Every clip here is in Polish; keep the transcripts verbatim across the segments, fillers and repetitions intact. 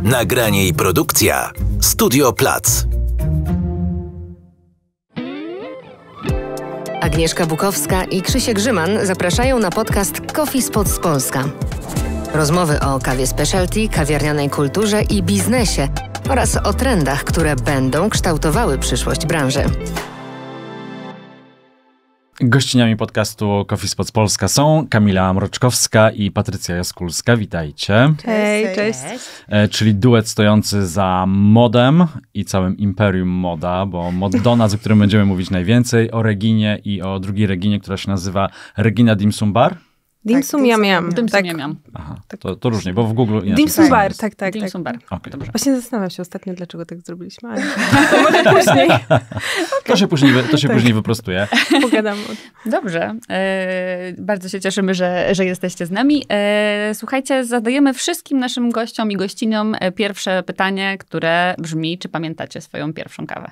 Nagranie i produkcja Studio Plac. Agnieszka Bukowska i Krzysiek Grzyman zapraszają na podcast Coffee Spots Polska. Rozmowy o kawie specialty, kawiarnianej kulturze i biznesie oraz o trendach, które będą kształtowały przyszłość branży. Gościniami podcastu Coffee Spots Polska są Kamila Mroczkowska i Patrycja Jaskulska. Witajcie. Hej, cześć. E, czyli duet stojący za modem i całym imperium moda, bo ModDonut, o którym będziemy mówić najwięcej, o Reginie i o drugiej Reginie, która się nazywa Regina Dim Sum Bar. Dim Sum Yam Yam. Dim Sum Tak. Yam Yam. Aha, to, to różnie, bo w Google inaczej. Dim Sum jest. Bar, tak, tak. Dim tak. Sum Bar. Okay. Dobrze. Właśnie zastanawiam się ostatnio, dlaczego tak zrobiliśmy, ale to może później To się później, to się Tak. później wyprostuje. pogadam. Dobrze. E, bardzo się cieszymy, że, że jesteście z nami. E, słuchajcie, zadajemy wszystkim naszym gościom i gościniom e, pierwsze pytanie, które brzmi, czy pamiętacie swoją pierwszą kawę?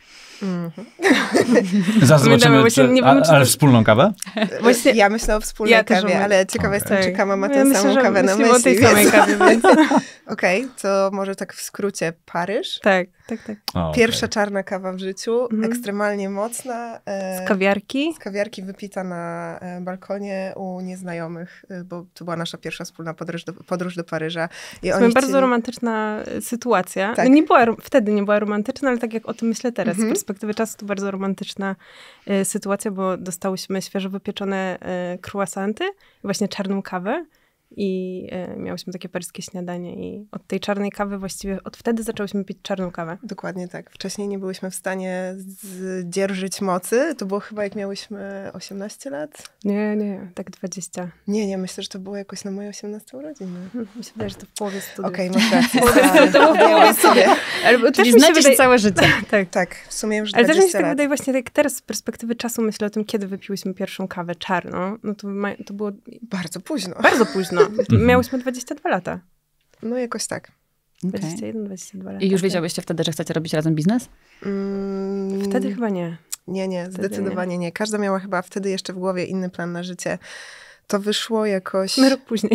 Zaraz zobaczymy, właśnie czy, nie a, wiem, czy ale to- wspólną kawę? Właśnie Ja myślę o wspólnej Ja też kawie, mam- ale ciekawa Okej. jestem, czy kama ma tę ja myślę, samą że kawę na myślimy o tej myśli. samej kawie, więc Okej, to może tak w skrócie Paryż. tak, tak, tak. O, okay. Pierwsza czarna kawa w życiu, Mhm. ekstremalnie mocna. E, Z kawiarki. z kawiarki wypita na e, balkonie u nieznajomych, e, bo to była nasza pierwsza wspólna podróż do, podróż do Paryża. I To oni była bardzo chcieli- romantyczna sytuacja. Tak. No nie była, ro- wtedy nie była romantyczna, ale tak jak o tym myślę teraz, Mhm. z perspektywy czasu to bardzo romantyczna y, sytuacja, bo dostałyśmy świeżo wypieczone y, croissanty, właśnie czarną kawę i y, miałyśmy takie paryskie śniadanie i od tej czarnej kawy właściwie, od wtedy zaczęłyśmy pić czarną kawę. Dokładnie tak. Wcześniej nie byłyśmy w stanie zdzierżyć mocy. To było chyba jak miałyśmy osiemnaście lat. Nie, nie, tak dwadzieścia. Nie, nie, myślę, że to było jakoś na moje osiemnaste urodziny. Hmm, Mi się wydaje, że to w połowie studiów. Okej, masz rację. To było w połowie sobie. Ale też Czyli mi się znacie się wydaje... całe życie. Tak. Tak, w sumie już Ale też mi się dwadzieścia tak lat. wydaje właśnie, jak teraz z perspektywy czasu myślę o tym, kiedy wypiłyśmy pierwszą kawę czarną, no to, ma, to było Bardzo późno. bardzo późno. Miałyśmy dwadzieścia dwa lata. No jakoś tak. dwadzieścia jeden, dwadzieścia dwa lata. I już tak. wiedziałyście wtedy, że chcecie robić razem biznes? Mm, Wtedy chyba nie. Nie, nie, Wtedy zdecydowanie nie. Każda miała chyba wtedy jeszcze w głowie inny plan na życie. To wyszło jakoś... My rok później.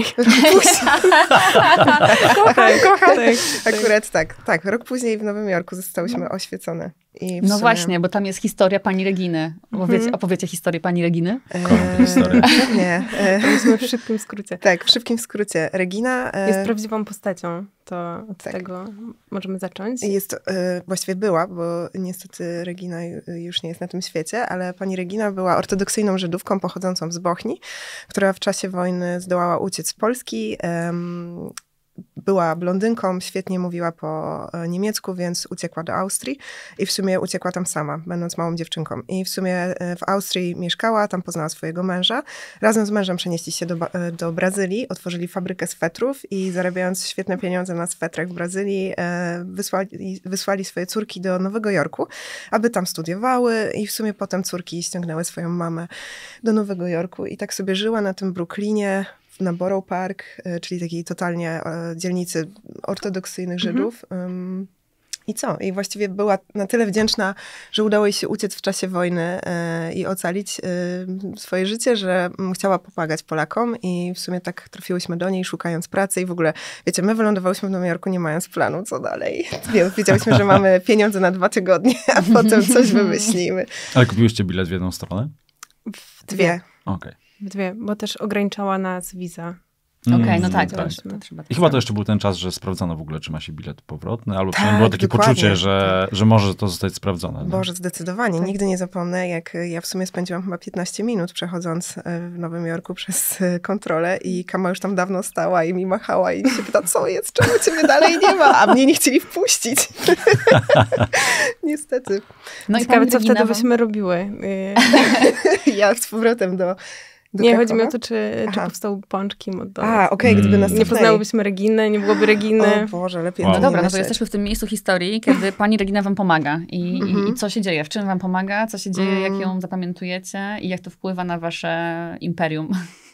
kocham, kocham. Tak, Akurat tak, tak. Rok później w Nowym Jorku zostałyśmy oświecone. I w No sumie, właśnie, bo tam jest historia pani Reginy. Opowiecie, Mhm. opowiecie historię pani Reginy? e, historię. Nie. E, Myśmy w szybkim skrócie. tak, w szybkim skrócie. Regina... E, Jest prawdziwą postacią. To od tak. tego możemy zacząć. Jest, e, właściwie była, bo niestety Regina ju- już nie jest na tym świecie, ale pani Regina była ortodoksyjną Żydówką pochodzącą z Bochni, która w czasie wojny zdołała uciec z Polski. Em, była blondynką, świetnie mówiła po e, niemiecku, więc uciekła do Austrii i w sumie uciekła tam sama, będąc małą dziewczynką. I w sumie e, w Austrii mieszkała, tam poznała swojego męża. Razem z mężem przenieśli się do, Ba- e, do Brazylii, otworzyli fabrykę swetrów i zarabiając świetne pieniądze na swetrach w Brazylii, e, wysłali, wysłali swoje córki do Nowego Jorku, aby tam studiowały i w sumie potem córki ściągnęły swoją mamę do Nowego Jorku i tak sobie żyła na tym Brooklynie, na Borough Park, e, czyli takiej totalnie e, dzielnicy ortodoksyjnych Żydów. Ym, I co? I właściwie była na tyle wdzięczna, że udało jej się uciec w czasie wojny e, i ocalić e, swoje życie, że mm, chciała pomagać Polakom i w sumie tak trafiłyśmy do niej, szukając pracy i w ogóle, wiecie, my wylądowałyśmy w Nowym Jorku nie mając planu, co dalej. Więc wiedziałyśmy, że mamy pieniądze na dwa tygodnie, a potem coś wymyślimy. Ale kupiłyście bilet w jedną stronę? W Dwie. Okej. W dwie, bo też ograniczała nas wiza. Okej, Mm, no tak. tak. To, już- to trzeba I chyba to jeszcze był ten czas, że sprawdzano w ogóle, czy ma się bilet powrotny, albo przynajmniej Tak, było takie dokładnie. poczucie, że, że może to zostać sprawdzone. nie? Boże, zdecydowanie. Tak. Nigdy nie zapomnę, jak ja w sumie spędziłam chyba piętnaście minut przechodząc e, w Nowym Jorku przez e, kontrolę i Kama już tam dawno stała i mi machała i się pyta, co jest, czemu ciebie dalej nie ma, a mnie nie chcieli wpuścić. Niestety. No i Ciekawe, pani co Regina wtedy wam- byśmy robiły. Y, Ja z powrotem do, do Nie, Krakowa. chodzi mi o to, czy, czy Aha. powstał pączki ModDonut. A, okej, gdyby Mm. nas Nie cofnęli. poznałybyśmy Reginy, nie byłoby Reginy. O Boże, lepiej Wow. o tym No nie dobra, no to myśleć. jesteśmy w tym miejscu historii, kiedy pani Regina wam pomaga. I, Mhm. i, i co się dzieje? W czym wam pomaga? Co się dzieje? Mm. Jak ją zapamiętujecie? I jak to wpływa na wasze imperium?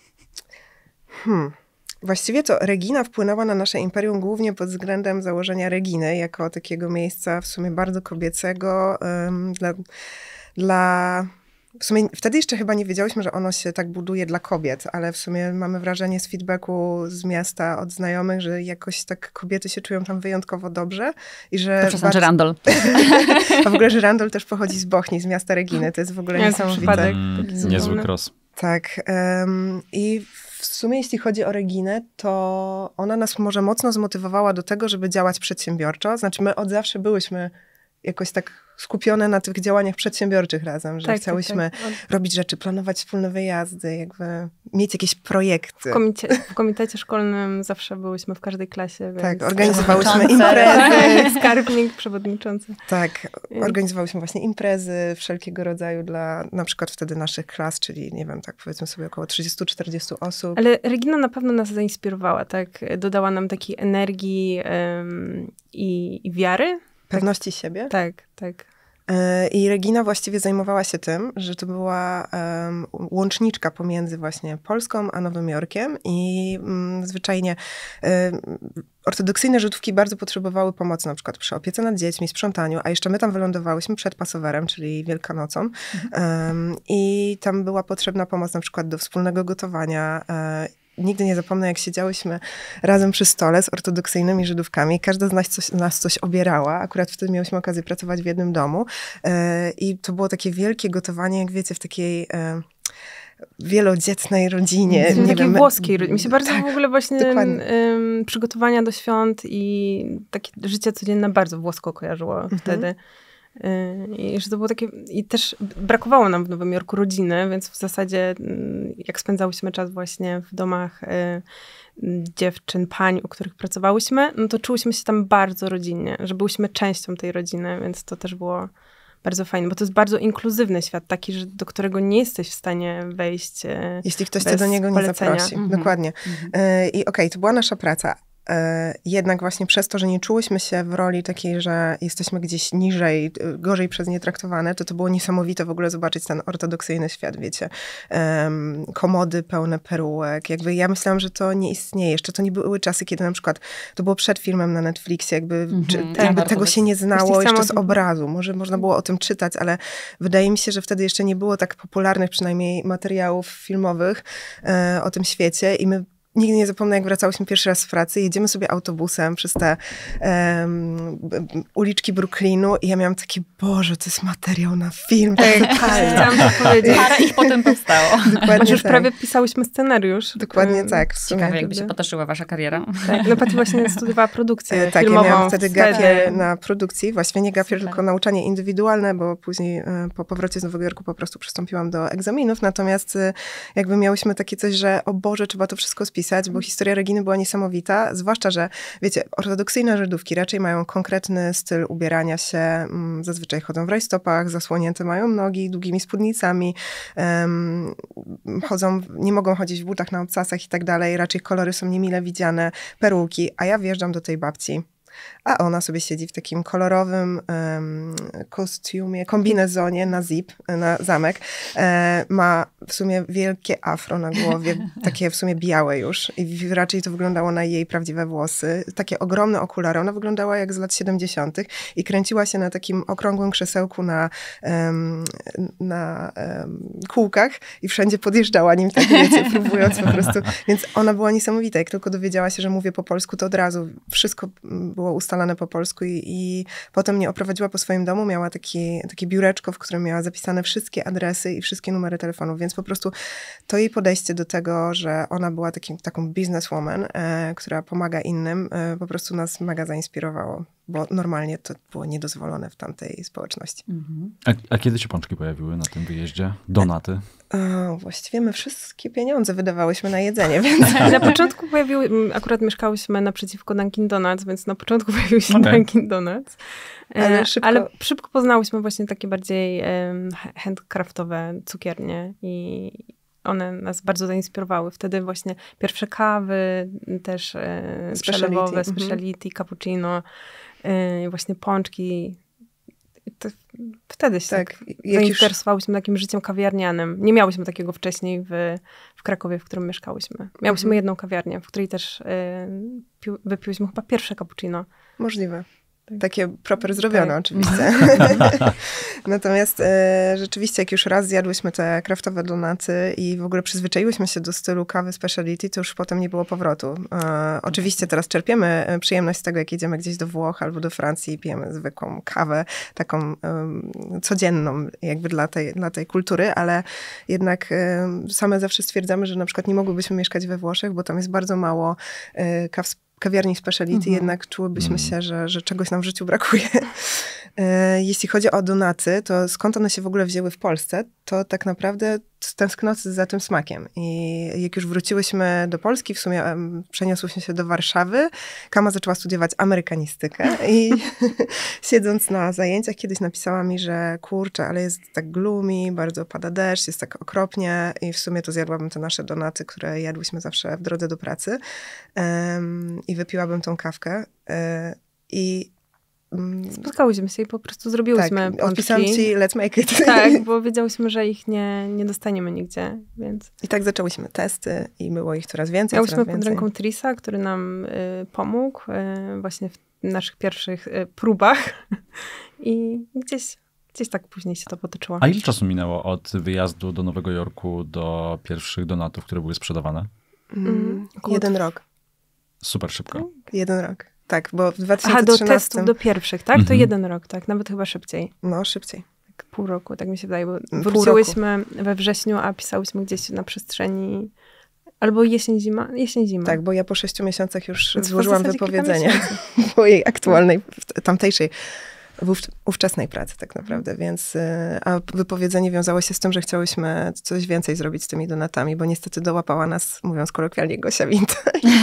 Hmm. Właściwie to Regina wpłynęła na nasze imperium głównie pod względem założenia Reginy, jako takiego miejsca w sumie bardzo kobiecego, um, dla, dla w sumie wtedy jeszcze chyba nie wiedziałyśmy, że ono się tak buduje dla kobiet, ale w sumie mamy wrażenie z feedbacku z miasta od znajomych, że jakoś tak kobiety się czują tam wyjątkowo dobrze i że... To bardzo... żyrandol. A w ogóle żyrandol też pochodzi z Bochni, z miasta Reginy. To jest w ogóle niesamowite. Mm, niezły cross. Tak. Um, I w sumie jeśli chodzi o Reginę, to ona nas może mocno zmotywowała do tego, żeby działać przedsiębiorczo. Znaczy my od zawsze byłyśmy jakoś tak skupione na tych działaniach przedsiębiorczych razem, że tak, chciałyśmy tak, tak. robić rzeczy, planować wspólne wyjazdy, jakby mieć jakieś projekty. W, komicie, w komitecie szkolnym zawsze byłyśmy w każdej klasie. Więc... Tak, organizowałyśmy imprezy. Skarbnik, przewodniczący. Tak, organizowałyśmy właśnie imprezy wszelkiego rodzaju dla na przykład wtedy naszych klas, czyli nie wiem, tak powiedzmy sobie około trzydzieści czterdzieści osób. Ale Regina na pewno nas zainspirowała, tak? Dodała nam takiej energii um, i, i wiary. Pewności siebie. Tak, tak. I Regina właściwie zajmowała się tym, że to była um, łączniczka pomiędzy właśnie Polską a Nowym Jorkiem i um, zwyczajnie um, ortodoksyjne Żydówki bardzo potrzebowały pomocy na przykład przy opiece nad dziećmi, sprzątaniu, a jeszcze my tam wylądowałyśmy przed Pasowerem, czyli Wielkanocą mhm. um, i tam była potrzebna pomoc na przykład do wspólnego gotowania. Um, Nigdy nie zapomnę, jak siedziałyśmy razem przy stole z ortodoksyjnymi Żydówkami. Każda z nas coś, nas coś obierała. Akurat wtedy miałyśmy okazję pracować w jednym domu. Yy, I to było takie wielkie gotowanie, jak wiecie, w takiej yy, wielodzietnej rodzinie. W nie takiej wiem, włoskiej rodzinie. Mi się bardzo tak, w ogóle właśnie ym, przygotowania do świąt i takie życie codzienne bardzo włosko kojarzyło mhm. wtedy. I że to było takie, i też brakowało nam w Nowym Jorku rodziny, więc w zasadzie jak spędzałyśmy czas właśnie w domach y, dziewczyn, pań, u których pracowałyśmy, no to czułyśmy się tam bardzo rodzinnie, że byłyśmy częścią tej rodziny, więc to też było bardzo fajne, bo to jest bardzo inkluzywny świat, taki, że do którego nie jesteś w stanie wejść jeśli ktoś cię do niego nie polecenia. zaprosi. Mhm. Dokładnie. Mhm. I okej, okay, to była nasza praca. Jednak właśnie przez to, że nie czułyśmy się w roli takiej, że jesteśmy gdzieś niżej, gorzej przez nie traktowane, to to było niesamowite w ogóle zobaczyć ten ortodoksyjny świat, wiecie. Um, komody pełne perułek. Jakby ja myślałam, że to nie istnieje. Jeszcze to nie były czasy, kiedy na przykład to było przed filmem na Netflixie, jakby, mm-hmm. czy, tak, jakby tego się nie znało jeszcze z obrazu. Może można było o tym czytać, ale wydaje mi się, że wtedy jeszcze nie było tak popularnych przynajmniej materiałów filmowych e, o tym świecie i my nigdy nie zapomnę, jak wracałyśmy pierwszy raz z pracy, jedziemy sobie autobusem przez te um, uliczki Brooklynu i ja miałam takie, Boże, to jest materiał na film. Tak, chciałam to powiedzieć. Parę ich potem powstało. Dokładnie już tak. Prawie pisałyśmy scenariusz. Dokładnie tak. Ciekawe, jakby się potoczyła wasza kariera. Tak, no Pati właśnie studiowała produkcję tak, filmową. Ja miałam wtedy gapier na produkcji, właściwie nie gapier, tylko nauczanie indywidualne, bo później po powrocie z Nowego Jorku po prostu przystąpiłam do egzaminów, natomiast jakby miałyśmy takie coś, że o Boże, trzeba to wszystko spisać, bo historia Reginy była niesamowita, zwłaszcza, że wiecie, ortodoksyjne Żydówki raczej mają konkretny styl ubierania się, zazwyczaj chodzą w rajstopach, zasłonięte mają nogi długimi spódnicami, um, chodzą, nie mogą chodzić w butach na obcasach i tak dalej, raczej kolory są niemile widziane, peruki, a ja wjeżdżam do tej babci. A ona sobie siedzi w takim kolorowym um, kostiumie, kombinezonie na zip, na zamek. E, ma w sumie wielkie afro na głowie, takie w sumie białe już. I raczej to wyglądało na jej prawdziwe włosy. Takie ogromne okulary. Ona wyglądała jak z lat siedemdziesiątych i kręciła się na takim okrągłym krzesełku na, um, na um, kółkach i wszędzie podjeżdżała nim, tak wiecie, próbując po prostu. Więc ona była niesamowita. Jak tylko dowiedziała się, że mówię po polsku, to od razu wszystko było ustalane po polsku i, i potem mnie oprowadziła po swoim domu, miała taki, takie biureczko, w którym miała zapisane wszystkie adresy i wszystkie numery telefonów, więc po prostu to jej podejście do tego, że ona była takim, taką businesswoman, e, która pomaga innym, e, po prostu nas mega zainspirowało, bo normalnie to było niedozwolone w tamtej społeczności. Mhm. A, a kiedy się pączki pojawiły na tym wyjeździe? Donaty? O, właściwie my wszystkie pieniądze wydawałyśmy na jedzenie, więc... Na początku pojawiły, akurat mieszkałyśmy naprzeciwko Dunkin Donuts, więc na początku pojawił się okay. Dunkin Donuts. Ale szybko... Ale szybko poznałyśmy właśnie takie bardziej um, handcraftowe cukiernie i one nas bardzo zainspirowały. Wtedy właśnie pierwsze kawy, też e, przelewowe, mm-hmm. speciality, cappuccino, e, właśnie pączki. To wtedy się tak, tak zainteresowałyśmy już... takim życiem kawiarnianym. Nie miałyśmy takiego wcześniej w, w Krakowie, w którym mieszkałyśmy. Miałyśmy mm-hmm. jedną kawiarnię, w której też y, pił, wypiłyśmy chyba pierwsze cappuccino. Możliwe. Tak. Takie proper zrobione Tak. oczywiście. Natomiast e, rzeczywiście, jak już raz zjadłyśmy te kraftowe donaty i w ogóle przyzwyczaiłyśmy się do stylu kawy speciality, to już potem nie było powrotu. E, oczywiście teraz czerpiemy przyjemność z tego, jak jedziemy gdzieś do Włoch albo do Francji i pijemy zwykłą kawę, taką e, codzienną jakby dla tej, dla tej kultury, ale jednak e, same zawsze stwierdzamy, że na przykład nie mogłybyśmy mieszkać we Włoszech, bo tam jest bardzo mało e, kaw kawiarni speciality, mhm. jednak czułybyśmy się, że, że czegoś nam w życiu brakuje. Jeśli chodzi o donaty, to skąd one się w ogóle wzięły w Polsce, to tak naprawdę tęsknoty za tym smakiem. I jak już wróciłyśmy do Polski, w sumie um, przeniosłyśmy się do Warszawy, Kama zaczęła studiować amerykanistykę i siedząc na zajęciach kiedyś napisała mi, że kurczę, ale jest tak gloomy, bardzo pada deszcz, jest tak okropnie i w sumie to zjadłabym te nasze donaty, które jadłyśmy zawsze w drodze do pracy um, i wypiłabym tą kawkę uh, i spotkałyśmy się i po prostu zrobiłyśmy tak, pączki. Odpisałam ci let's make it. Tak, bo wiedziałyśmy, że ich nie, nie dostaniemy nigdzie, więc... I tak zaczęłyśmy testy i było ich coraz więcej, Miałyśmy coraz pod więcej. ręką Trisa, który nam y, pomógł y, właśnie w naszych pierwszych y, próbach i gdzieś, gdzieś tak później się to potoczyło. A ile czasu minęło od wyjazdu do Nowego Jorku do pierwszych donatów, które były sprzedawane? Mm, jeden rok. Super szybko. Jeden rok. Tak, bo w dwa tysiące Aha, do trzynastym... testów, do pierwszych, tak? Mhm. To jeden rok, tak? Nawet chyba szybciej. No, szybciej. Tak, pół roku, tak mi się wydaje, bo Pół wróciłyśmy roku. we wrześniu, a pisałyśmy gdzieś na przestrzeni albo jesień, zima, jesień, zima. Tak, bo ja po sześciu miesiącach już Więc złożyłam wypowiedzenie mojej aktualnej, tamtejszej, w ówczesnej pracy tak naprawdę, więc a wypowiedzenie wiązało się z tym, że chciałyśmy coś więcej zrobić z tymi donatami, bo niestety dołapała nas, mówiąc kolokwialnie, Gosia Winta.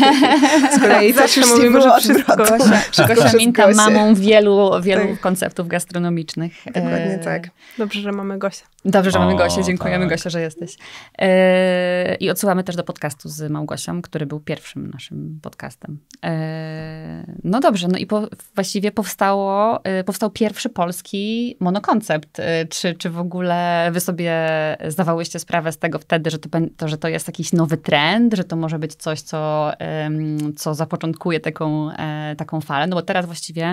Z kolei też już nie było wszystko. Gosia, Gosia Winta mamą wielu, wielu tak. konceptów gastronomicznych. Dokładnie e... tak. Dobrze, że mamy Gosię. Dobrze, że o, mamy Gosię. Dziękujemy tak. Gosia, że jesteś. E... I odsyłamy też do podcastu z Małgosią, który był pierwszym naszym podcastem. E... No dobrze, no i po, właściwie powstało, powstał pierwszy polski monokoncept. Czy, czy w ogóle wy sobie zdawałyście sprawę z tego wtedy, że to, to, że to jest jakiś nowy trend, że to może być coś, co, co zapoczątkuje taką, taką falę? No bo teraz właściwie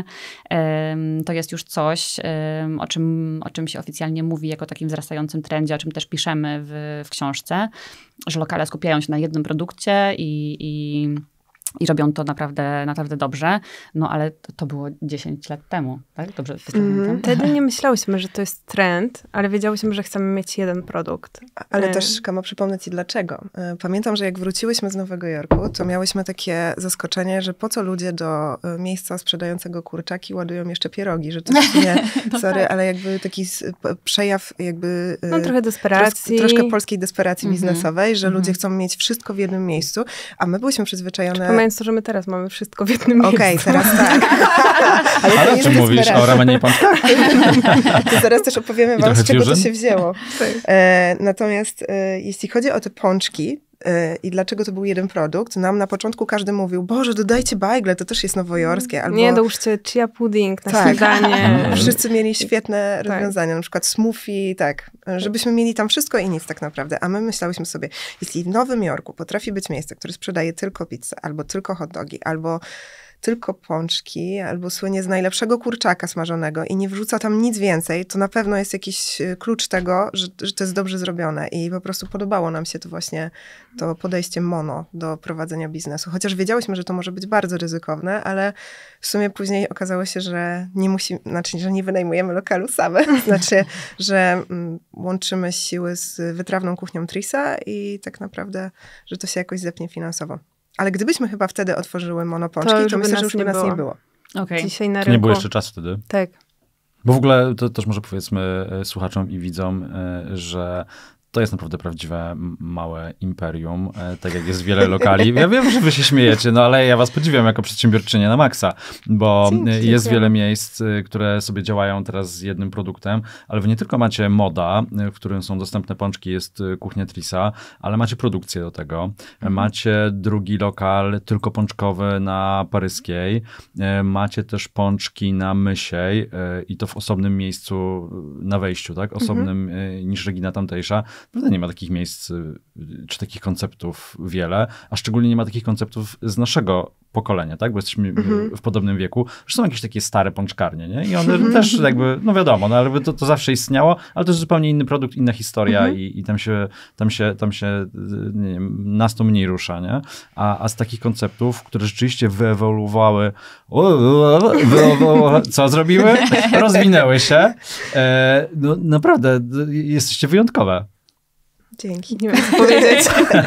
to jest już coś, o czym, o czym się oficjalnie mówi jako takim wzrastającym trendzie, o czym też piszemy w, w książce, że lokale skupiają się na jednym produkcie i, i I robią to naprawdę, naprawdę dobrze. No ale to, to było dziesięć lat temu, tak? Dobrze mm, Wtedy nie myślałyśmy, że to jest trend, ale wiedziałyśmy, że chcemy mieć jeden produkt. Ale też, Kama, przypomnę ci dlaczego. Pamiętam, że jak wróciłyśmy z Nowego Jorku, to miałyśmy takie zaskoczenie, że po co ludzie do miejsca sprzedającego kurczaki ładują jeszcze pierogi, że to w sumie, no sorry, tak. ale jakby taki przejaw jakby... No trochę desperacji. Tros, troszkę polskiej desperacji mm-hmm. biznesowej, że mm-hmm. ludzie chcą mieć wszystko w jednym miejscu, a my byłyśmy przyzwyczajone... Mając to, że my teraz mamy wszystko w jednym miejscu. Okej, okay, teraz tak. Ale, Ale o czym mówisz? O ramenie i pączkach? To zaraz też opowiemy wam, z czego fusion? to się wzięło. E, natomiast e, jeśli chodzi o te pączki e, i dlaczego to był jeden produkt, nam na początku każdy mówił, Boże, dodajcie bajgle, to też jest nowojorskie. Albo... Nie, dołóżcie chia pudding na tak. śniadanie. Wszyscy mieli świetne tak. rozwiązania, na przykład smoothie, tak. Żebyśmy mieli tam wszystko i nic tak naprawdę. A my myślałyśmy sobie, jeśli w Nowym Jorku potrafi być miejsce, które sprzedaje tylko pizzę, albo tylko hot dogi, albo tylko pączki, albo słynie z najlepszego kurczaka smażonego i nie wrzuca tam nic więcej, to na pewno jest jakiś klucz tego, że, że to jest dobrze zrobione i po prostu podobało nam się to właśnie, to podejście mono do prowadzenia biznesu. Chociaż wiedziałyśmy, że to może być bardzo ryzykowne, ale w sumie później okazało się, że nie musimy, znaczy, że nie wynajmujemy lokalu same, znaczy, że mm, łączymy siły z wytrawną kuchnią Trisa i tak naprawdę, że to się jakoś zepnie finansowo. Ale gdybyśmy chyba wtedy otworzyły monopączki, to, to myślę, że już by nas nie było. Okay. Dzisiaj na rynku. Nie było jeszcze czasu wtedy. Tak. Bo w ogóle to też może powiedzmy słuchaczom i widzom, że to jest naprawdę prawdziwe małe imperium, tak jak jest wiele lokali. Ja wiem, że wy się śmiejecie, no ale ja was podziwiam jako przedsiębiorczynię na maksa, bo Dzięki, jest wiele miejsc, które sobie działają teraz z jednym produktem, ale wy nie tylko macie Moda, w którym są dostępne pączki, jest kuchnia Trisa, ale macie produkcję do tego. Mhm. Macie drugi lokal tylko pączkowy na Paryskiej. Macie też pączki na Mysiej i to w osobnym miejscu na wejściu, tak? Osobnym mhm. niż Regina tamtejsza. naprawdę nie ma takich miejsc, czy takich konceptów wiele, a szczególnie nie ma takich konceptów z naszego pokolenia, tak? Bo jesteśmy mm-hmm. w podobnym wieku. Że są jakieś takie stare pączkarnie, nie? I one mm-hmm. też jakby, no wiadomo, no ale to, to zawsze istniało, ale to jest zupełnie inny produkt, inna historia mm-hmm. i, i tam się, tam się, tam się nie wiem, nas to mniej rusza, nie? A, a z takich konceptów, które rzeczywiście wyewoluowały, co zrobiły? Rozwinęły się. E, no naprawdę, jesteście wyjątkowe. Dzięki. Nie wiem, co powiedzieć.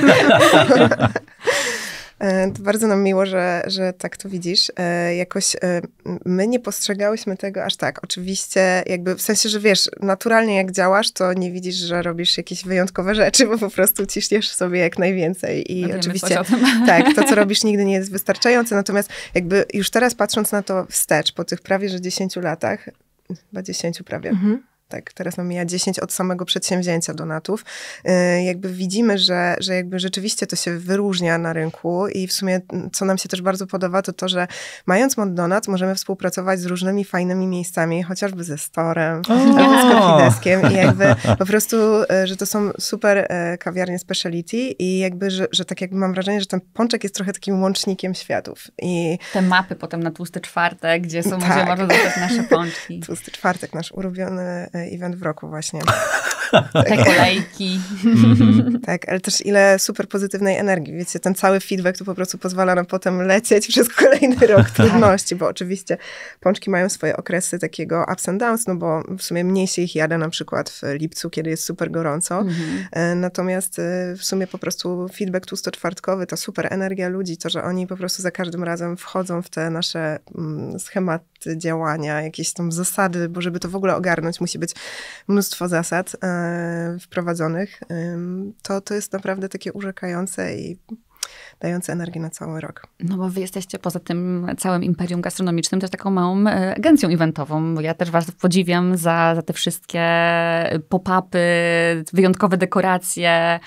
To bardzo nam miło, że, że tak to widzisz. Jakoś my nie postrzegałyśmy tego aż tak. Oczywiście jakby w sensie, że wiesz, naturalnie jak działasz, to nie widzisz, że robisz jakieś wyjątkowe rzeczy, bo po prostu ciśniesz sobie jak najwięcej. I no oczywiście tak, to co robisz nigdy nie jest wystarczające. Natomiast jakby już teraz patrząc na to wstecz, po tych prawie że dziesięciu latach, chyba dziesięciu prawie, mhm. tak, teraz nam mija dziesięć od samego przedsięwzięcia Donatów. Yy, jakby widzimy, że, że jakby rzeczywiście to się wyróżnia na rynku i w sumie co nam się też bardzo podoba, to to, że mając Mod Donat możemy współpracować z różnymi fajnymi miejscami, chociażby ze Storem, albo z Coffee Deskiem i jakby po prostu, yy, że to są super yy, kawiarnie speciality i jakby, że, że tak jakby mam wrażenie, że ten pączek jest trochę takim łącznikiem światów. I te mapy potem na Tłusty Czwartek, gdzie są, tak. gdzie można dostać nasze pączki. Tłusty Czwartek, nasz ulubiony event w roku właśnie. Te kolejki. Tak, ale też ile super pozytywnej energii. Wiecie, ten cały feedback to po prostu pozwala nam potem lecieć przez kolejny rok trudności, bo oczywiście pączki mają swoje okresy takiego ups and downs, no bo w sumie mniej się ich jada na przykład w lipcu, kiedy jest super gorąco. Mhm. Natomiast w sumie po prostu feedback tłustoczwartkowy, ta super energia ludzi, to, że oni po prostu za każdym razem wchodzą w te nasze schematy działania, jakieś tam zasady, bo żeby to w ogóle ogarnąć, musi być mnóstwo zasad e, wprowadzonych, e, to, to jest naprawdę takie urzekające i dające energię na cały rok. No bo wy jesteście poza tym całym imperium gastronomicznym też taką małą agencją eventową. Ja też was podziwiam za, za te wszystkie pop-upy, wyjątkowe dekoracje,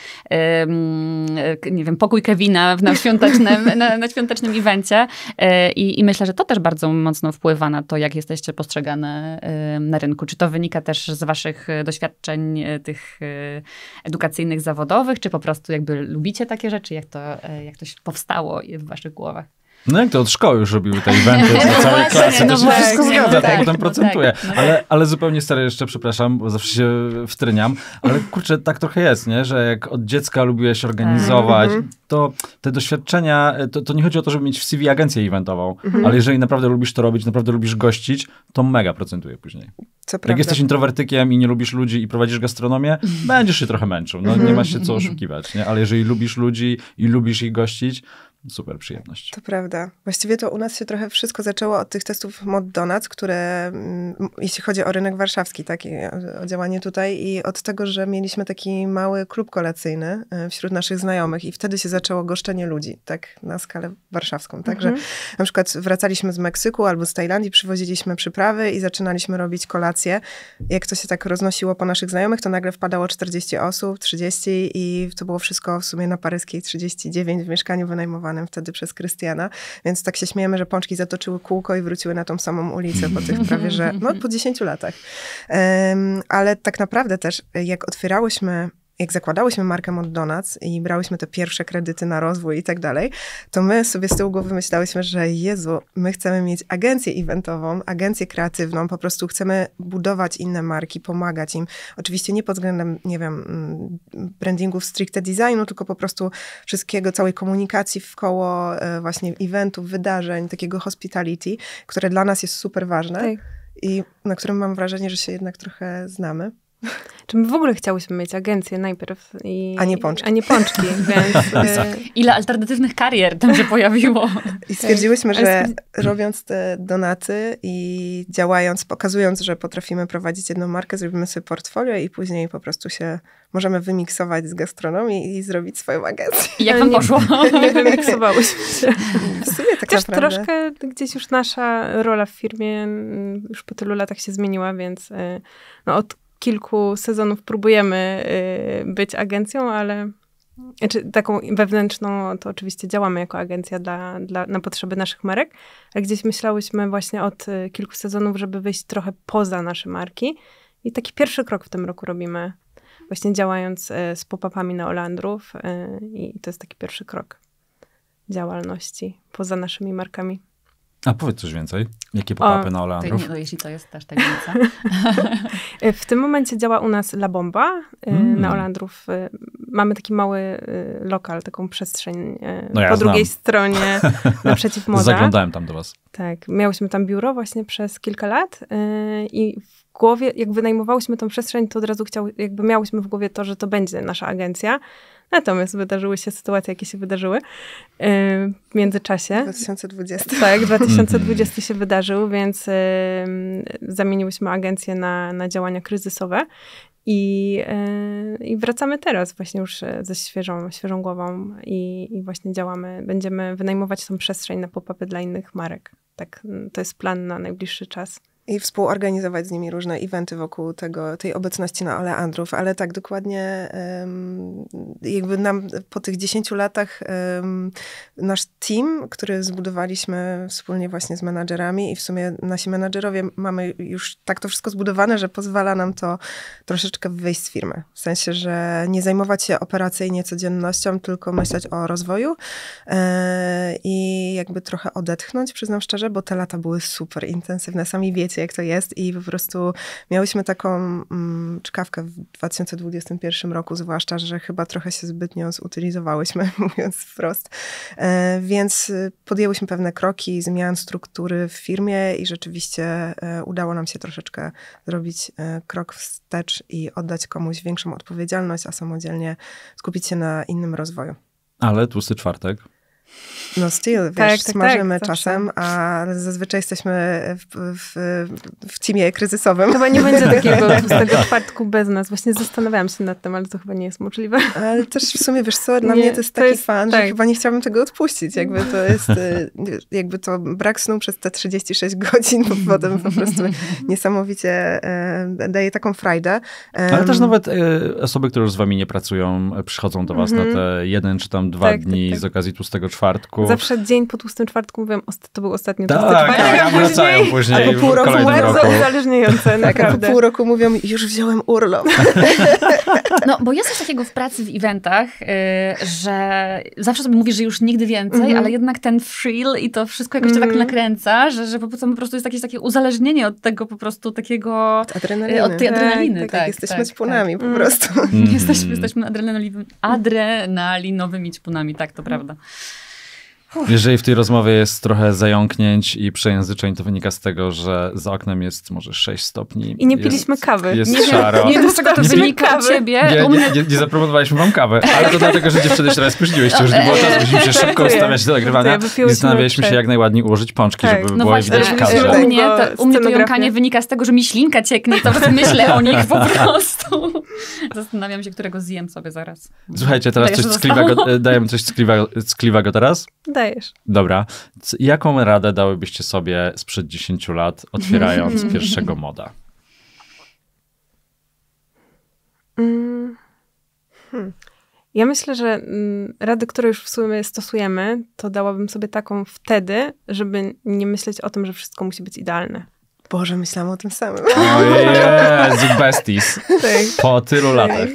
nie wiem, pokój Kevina na świątecznym, na, na świątecznym evencie. I, I myślę, że to też bardzo mocno wpływa na to, jak jesteście postrzegane na rynku. Czy to wynika też z waszych doświadczeń tych edukacyjnych, zawodowych, czy po prostu jakby lubicie takie rzeczy? Jak to, jak to powstało w waszych głowach? No jak to od szkoły już robiły te eventy do całej klasy, to się właśnie, wszystko zgadza, no tak, tak, potem no procentuje. tak, no ale, ale zupełnie stary jeszcze, przepraszam, bo zawsze się wtryniam, ale kurczę, tak trochę jest, nie? Że jak od dziecka lubiłeś organizować, mhm. to te doświadczenia, to, to nie chodzi o to, żeby mieć w C V agencję eventową, mhm. ale jeżeli naprawdę lubisz to robić, naprawdę lubisz gościć, to mega procentuje później. Co jak prawda. jesteś introwertykiem i nie lubisz ludzi i prowadzisz gastronomię, będziesz się trochę męczył, no nie ma się co oszukiwać, nie? Ale jeżeli lubisz ludzi i lubisz ich gościć, super przyjemność. To prawda. Właściwie to u nas się trochę wszystko zaczęło od tych testów Mod Donuts, które, jeśli chodzi o rynek warszawski, tak, i o działanie tutaj i od tego, że mieliśmy taki mały klub kolacyjny wśród naszych znajomych i wtedy się zaczęło goszczenie ludzi, tak, na skalę warszawską. Także mhm. na przykład wracaliśmy z Meksyku albo z Tajlandii, przywoziliśmy przyprawy i zaczynaliśmy robić kolację. Jak to się tak roznosiło po naszych znajomych, to nagle wpadało czterdzieści osób, trzydzieści i to było wszystko w sumie na Paryskiej trzydzieści dziewięć w mieszkaniu wynajmowanym wtedy przez Krystiana, więc tak się śmiejemy, że pączki zatoczyły kółko i wróciły na tą samą ulicę po tych prawie, że no po dziesięciu latach. Um, ale tak naprawdę też, jak otwierałyśmy jak zakładałyśmy markę Mod Donuts i brałyśmy te pierwsze kredyty na rozwój i tak dalej, to my sobie z tyłu głowy myślałyśmy, że Jezu, my chcemy mieć agencję eventową, agencję kreatywną, po prostu chcemy budować inne marki, pomagać im. Oczywiście nie pod względem, nie wiem, brandingów stricte designu, tylko po prostu wszystkiego, całej komunikacji wkoło właśnie eventów, wydarzeń, takiego hospitality, które dla nas jest super ważne tak. i na którym mam wrażenie, że się jednak trochę znamy. Czy my w ogóle chciałyśmy mieć agencję najpierw i... A nie pączki. A nie pączki, więc... Ile alternatywnych karier tam się pojawiło. I stwierdziłyśmy, że robiąc te donaty i działając, pokazując, że potrafimy prowadzić jedną markę, zrobimy sobie portfolio i później po prostu się możemy wymiksować z gastronomii i zrobić swoją agencję. I jak wam poszło? Nie wymiksowałyśmy się. W sumie tak Też naprawdę. troszkę gdzieś już nasza rola w firmie już po tylu latach się zmieniła, więc no, od kilku sezonów próbujemy y, być agencją, ale znaczy, taką wewnętrzną to oczywiście działamy jako agencja dla, dla, na potrzeby naszych marek, ale gdzieś myślałyśmy właśnie od y, kilku sezonów, żeby wyjść trochę poza nasze marki i taki pierwszy krok w tym roku robimy. właśnie działając z pop-upami na Oleandrów i to jest taki pierwszy krok działalności poza naszymi markami. A powiedz coś więcej. Jakie pop-upy O, na Oleandrów? To, no, jeśli to jest też tajemnica. W tym momencie działa u nas La Bomba mm. na Oleandrów. Mamy taki mały lokal, taką przestrzeń no ja po znam. drugiej stronie naprzeciw moda. Zaglądałem tam do was. Tak. Miałyśmy tam biuro właśnie przez kilka lat i w głowie, jak wynajmowałyśmy tą przestrzeń, to od razu chciały, jakby miałyśmy w głowie to, że to będzie nasza agencja. Natomiast wydarzyły się sytuacje, jakie się wydarzyły w międzyczasie. dwa tysiące dwudziesty. Tak, dwa tysiące dwudziesty się wydarzył, więc y, zamieniłyśmy agencję na, na działania kryzysowe i, y, i wracamy teraz właśnie już ze świeżą, świeżą głową i, i właśnie działamy. Będziemy wynajmować tą przestrzeń na pop-upy dla innych marek. Tak, to jest plan na najbliższy czas. I współorganizować z nimi różne eventy wokół tego, tej obecności na Oleandrów, ale tak dokładnie um, jakby nam po tych dziesięciu latach um, nasz team, który zbudowaliśmy wspólnie właśnie z menadżerami i w sumie nasi menadżerowie mamy już tak to wszystko zbudowane, że pozwala nam to troszeczkę wyjść z firmy. W sensie, że nie zajmować się operacyjnie codziennością, tylko myśleć o rozwoju e, i jakby trochę odetchnąć, przyznam szczerze, bo te lata były super intensywne, sami wiecie, jak to jest i po prostu miałyśmy taką mm, czkawkę w dwa tysiące dwudziestym pierwszym roku, zwłaszcza, że chyba trochę się zbytnio zutylizowałyśmy, mówiąc wprost. E, więc podjęłyśmy pewne kroki zmian struktury w firmie i rzeczywiście e, udało nam się troszeczkę zrobić e, krok wstecz i oddać komuś większą odpowiedzialność, a samodzielnie skupić się na innym rozwoju. Ale tłusty czwartek. No still, wiesz, tak, tak, smażymy tak, czasem, a zazwyczaj jesteśmy w, w, w teamie kryzysowym. Chyba nie będzie takiego tłustego czwartku bez nas. Właśnie zastanawiałam się nad tym, ale to chyba nie jest możliwe. Ale też w sumie, wiesz co, dla nie, mnie to jest to taki jest, fan, tak. że chyba nie chciałabym tego odpuścić. Jakby to jest, jakby to brak snu przez te trzydzieści sześć godzin, bo potem po prostu niesamowicie e, daje taką frajdę. Um, Ale też nawet e, osoby, które już z wami nie pracują, przychodzą do was mm-hmm. na te jeden czy tam dwa tak, dni tak, tak. z okazji tłustego czwartku. Zawsze dzień po tłustym czwartku mówię, to był ostatni tak, tłusty czwartek. Tak, a wracają później, a po pół roku w kolejnym roku. uzależniające, naprawdę. Tak, a po pół roku mówią, już wziąłem urlop. No, bo jest coś takiego w pracy, w eventach, yy, że zawsze sobie mówisz, że już nigdy więcej, mm-hmm. ale jednak ten thrill i to wszystko jakoś mm-hmm. cię tak nakręca, że, że po prostu jest jakieś takie uzależnienie od tego po prostu takiego... Od adrenaliny. Od tej adrenaliny, tak. tak, tak jesteśmy tak, ćpunami tak. po prostu. Mm. Jesteśmy, jesteśmy adrenalinowymi, adrenalinowymi ćpunami, tak, to prawda. Jeżeli w tej rozmowie jest trochę zająknięć i przejęzyczeń, to wynika z tego, że za oknem jest może sześć stopni. I nie jest, piliśmy kawy. Jest nie szaro. Nie wiem, z czego to wynika u ciebie. Nie, nie, nie, nie zaproponowaliśmy wam kawy, ale to dlatego, że dziewczyny się teraz spóźniłyście, już nie było czasu, musimy się szybko ustawiać do nagrywania i zastanawialiśmy się, jak najładniej ułożyć pączki, tak. żeby no było właśnie, widać w że kadrze. u mnie to, u mnie to jąkanie wynika z tego, że mi ślinka cieknie, to myślę o nich po prostu. Zastanawiam się, którego zjem sobie zaraz. Słuchajcie, teraz Dajesz coś ckliwego, dajemy coś ckliwego teraz? Dajesz. Dobra. Jaką radę dałybyście sobie sprzed dziesięciu lat, otwierając pierwszego moda? Mm. Hmm. Ja myślę, że mm, rady, które już w sumie stosujemy, to dałabym sobie taką wtedy, żeby nie myśleć o tym, że wszystko musi być idealne. Boże, myślałam o tym samym. O Jezu, besties. Po tylu latach.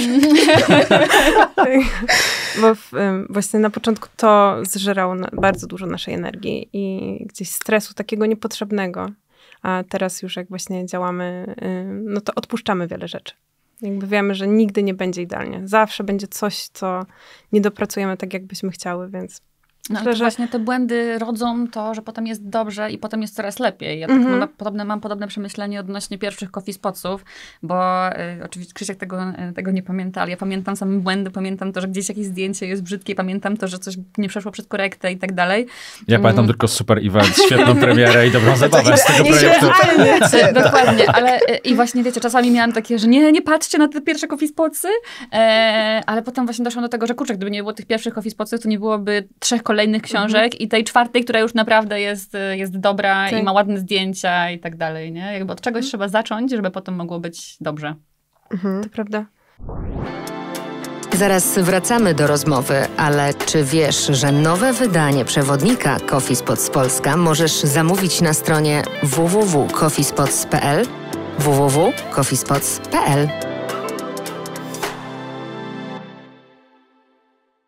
Bo w, właśnie na początku to zżerało na, bardzo dużo naszej energii i gdzieś stresu takiego niepotrzebnego. A teraz już jak właśnie działamy, no to odpuszczamy wiele rzeczy. Jakby wiemy, że nigdy nie będzie idealnie. Zawsze będzie coś, co nie dopracujemy tak, jak byśmy chciały, więc... No, Myślę, że że właśnie te błędy rodzą to, że potem jest dobrze i potem jest coraz lepiej. Ja tak mm-hmm. mam, podobne, mam podobne przemyślenie odnośnie pierwszych coffee spotsów, bo y, oczywiście Krzysiek tego, y, tego nie pamięta, ale ja pamiętam same błędy, pamiętam to, że gdzieś jakieś zdjęcie jest brzydkie, pamiętam to, że coś nie przeszło przez korektę i tak dalej. Ja mm. pamiętam tylko super event, świetną premierę i dobrą zabawę z tego projektu. Dokładnie, ale y, i właśnie wiecie, czasami miałam takie, że nie, nie patrzcie na te pierwsze coffee spotsy, e, ale potem właśnie doszłam do tego, że kurczę, gdyby nie było tych pierwszych coffee spotsów, to nie byłoby trzech kolejnych książek, mm-hmm. i tej czwartej, która już naprawdę jest, jest dobra tak. i ma ładne zdjęcia i tak dalej, nie? Jakby od czegoś mm. trzeba zacząć, żeby potem mogło być dobrze. Mm-hmm. To prawda. Zaraz wracamy do rozmowy, ale czy wiesz, że nowe wydanie przewodnika Coffee Spots Polska możesz zamówić na stronie w w w kropka coffeespots kropka p l w w w kropka coffeespots kropka p l.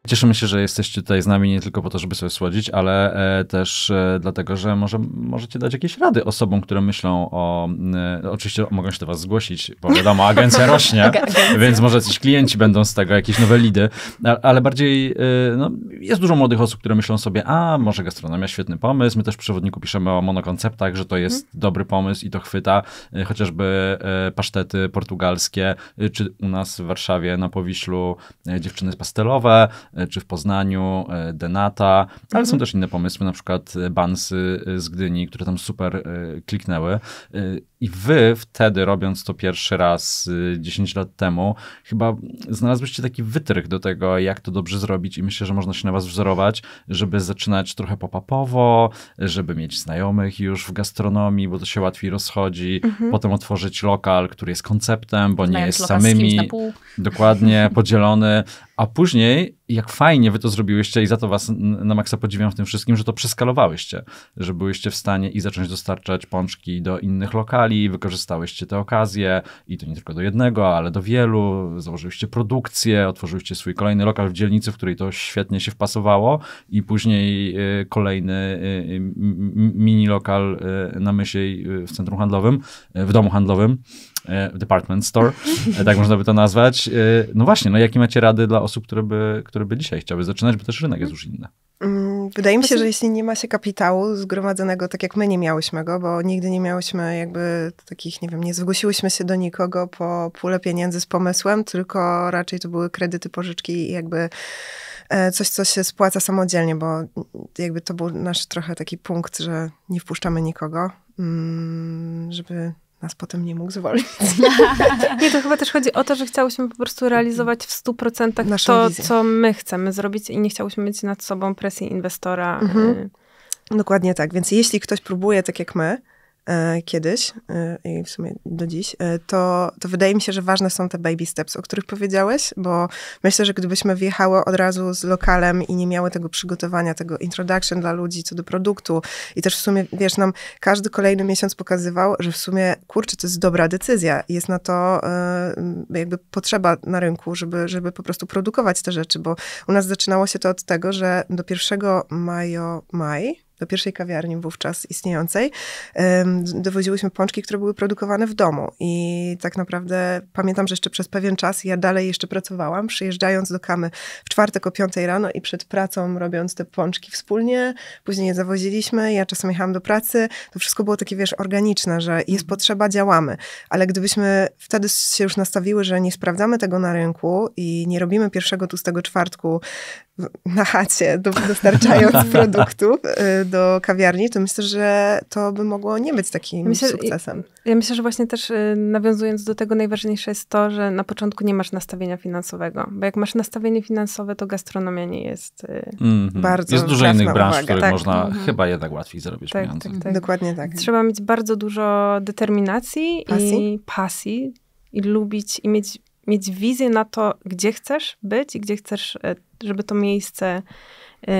Cieszymy się, że jesteście tutaj z nami nie tylko po to, żeby sobie słodzić, ale e, też e, dlatego, że może, możecie dać jakieś rady osobom, które myślą o... E, oczywiście mogą się do was zgłosić, bo wiadomo, agencja rośnie, agencja. Więc może coś klienci będą z tego, jakieś nowe lidy, a, ale bardziej e, no, jest dużo młodych osób, które myślą sobie, a może gastronomia, świetny pomysł. My też w przewodniku piszemy o monokonceptach, że to jest hmm. dobry pomysł i to chwyta. E, chociażby e, pasztety portugalskie, e, czy u nas w Warszawie na Powiślu e, dziewczyny pastelowe, czy w Poznaniu Denata, ale mhm. są też inne pomysły, na przykład Bansy z Gdyni, które tam super kliknęły. I wy wtedy, robiąc to pierwszy raz dziesięć lat temu, chyba znalazłyście taki wytrych do tego, jak to dobrze zrobić i myślę, że można się na was wzorować, żeby zaczynać trochę pop-upowo, żeby mieć znajomych już w gastronomii, bo to się łatwiej rozchodzi, mhm. potem otworzyć lokal, który jest konceptem, bo nie jest samymi, dokładnie, podzielony, a później, jak fajnie wy to zrobiłyście i za to was na maksa podziwiam w tym wszystkim, że to przeskalowałyście, że byłyście w stanie i zacząć dostarczać pączki do innych lokali, wykorzystałyście te okazje i to nie tylko do jednego, ale do wielu, założyłyście produkcję, otworzyłyście swój kolejny lokal w dzielnicy, w której to świetnie się wpasowało i później y, kolejny y, mini lokal y, na Mysiej y, w centrum handlowym, y, w domu handlowym. Department store, tak można by to nazwać. No właśnie, no jakie macie rady dla osób, które by, które by dzisiaj chciały zaczynać, bo też rynek jest już inny. Wydaje mi się, że jeśli nie ma się kapitału zgromadzonego, tak jak my nie miałyśmy go, bo nigdy nie miałyśmy jakby takich, nie wiem, nie zgłosiłyśmy się do nikogo po pulę pieniędzy z pomysłem, tylko raczej to były kredyty, pożyczki i jakby coś, co się spłaca samodzielnie, bo jakby to był nasz trochę taki punkt, że nie wpuszczamy nikogo, żeby nas potem nie mógł zwolnić. Nie, to chyba też chodzi o to, że chciałyśmy po prostu realizować w stu procentach to, wizję. Co my chcemy zrobić i nie chciałyśmy mieć nad sobą presji inwestora. Mhm. Dokładnie tak. Więc jeśli ktoś próbuje tak jak my, e, kiedyś e, i w sumie do dziś, e, to, to wydaje mi się, że ważne są te baby steps, o których powiedziałeś, bo myślę, że gdybyśmy wjechały od razu z lokalem i nie miały tego przygotowania, tego introduction dla ludzi co do produktu i też w sumie, wiesz, nam każdy kolejny miesiąc pokazywał, że w sumie, kurczę, to jest dobra decyzja. Jest na to e, jakby potrzeba na rynku, żeby, żeby po prostu produkować te rzeczy, bo u nas zaczynało się to od tego, że do pierwszego majo, maj, do pierwszej kawiarni wówczas istniejącej, um, dowoziłyśmy pączki, które były produkowane w domu. I tak naprawdę pamiętam, że jeszcze przez pewien czas ja dalej jeszcze pracowałam, przyjeżdżając do Kamy w czwartek o piątej rano i przed pracą robiąc te pączki wspólnie. Później je zawoziliśmy, ja czasem jechałam do pracy. To wszystko było takie, wiesz, organiczne, że jest potrzeba, działamy. Ale gdybyśmy wtedy się już nastawiły, że nie sprawdzamy tego na rynku i nie robimy pierwszego tłustego czwartku na chacie, do, dostarczając produktów do kawiarni, to myślę, że to by mogło nie być takim myślę, sukcesem. Ja, ja myślę, że właśnie też nawiązując do tego, najważniejsze jest to, że na początku nie masz nastawienia finansowego, bo jak masz nastawienie finansowe, to gastronomia nie jest mm-hmm. bardzo Jest dużo innych branż, uwaga. w których tak. można mm-hmm. chyba jednak łatwiej zarobić tak, pieniądze. Tak, tak. Dokładnie tak. Trzeba mieć bardzo dużo determinacji pasji? i pasji i lubić i mieć mieć wizję na to, gdzie chcesz być i gdzie chcesz, żeby to miejsce, yy,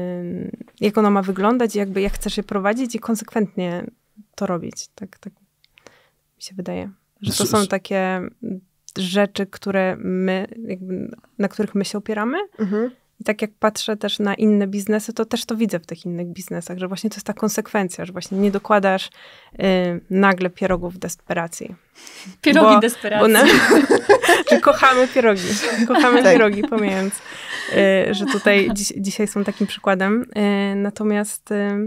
jak ono ma wyglądać i jakby jak chcesz je prowadzić i konsekwentnie to robić. Tak, tak mi się wydaje. Że to są takie rzeczy, które my, jakby, na których my się opieramy. Mhm. I tak jak patrzę też na inne biznesy, to też to widzę w tych innych biznesach, że właśnie to jest ta konsekwencja, że właśnie nie dokładasz y, nagle pierogów w desperacji. Pierogi bo, desperacji. Bo na, że kochamy pierogi. Kochamy tak. pierogi, pomijając, y, że tutaj dziś, dzisiaj są takim przykładem. Y, natomiast y,